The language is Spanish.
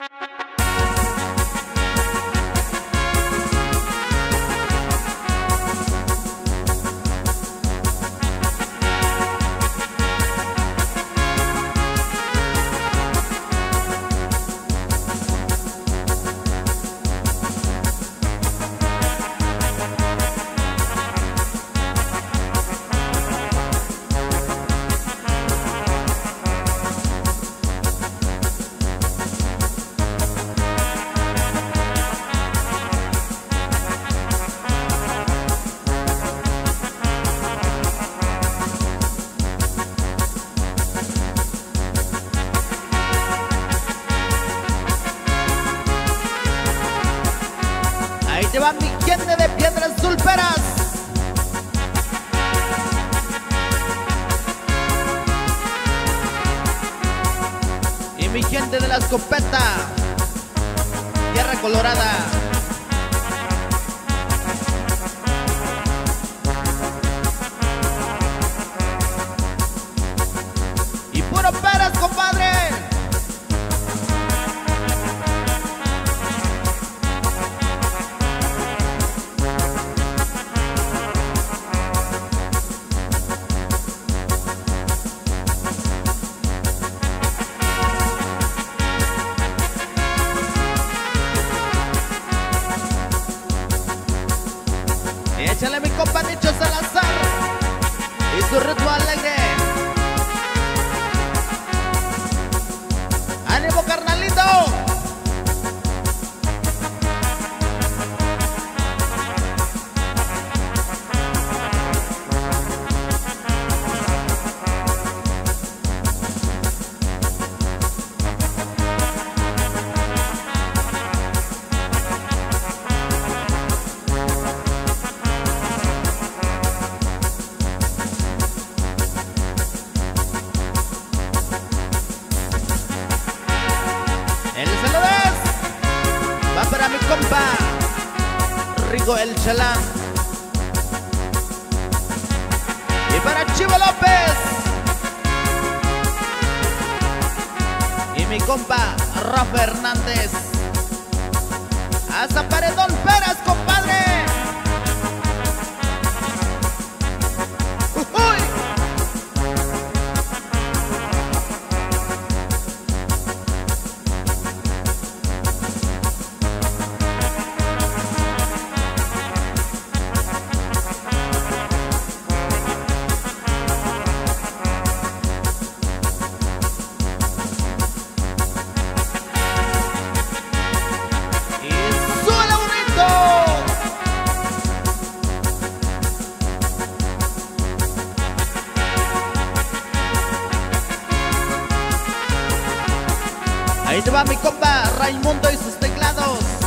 Ahí te va mi gente de Piedras Sulperas. Y mi gente de la escopeta, Tierra Colorada. Y puro peras, compadre. Échale mi compa Nicho Salazar y su ritmo alegre. ¡Ánimo, carnalito! El saludos va para mi compa Rigo el Chalán y para Chivo López y mi compa Rafa Hernández. Hasta Paredón Peras, compadre. Ahí te va mi compa Raimundo y sus teclados.